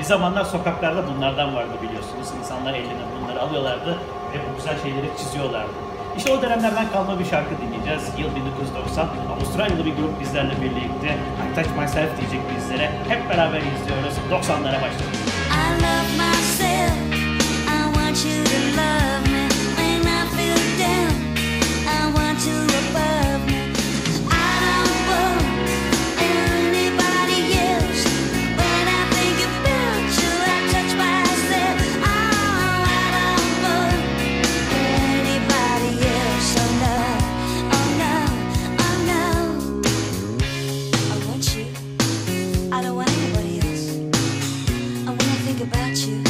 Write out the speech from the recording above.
zamanlar sokaklarda bunlardan vardı biliyorsunuz. İnsanlar ellerine bunları alıyorlardı ve bu güzel şeyleri çiziyorlardı. İşte o dönemlerden kalma bir şarkı dinleyeceğiz. Yıl 1990. Avustralyalı bir grup bizlerle birlikte I Touch Myself diyecek bizlere. Hep beraber izliyoruz. 90'lara başladık. I love myself. I want you to love me when I feel down. I want you above me. I don't want anybody else. When I think about you, I touch myself. Oh, I don't want anybody else. Oh no, oh no, oh no. I want you. I don't want anybody else. And when I think about you,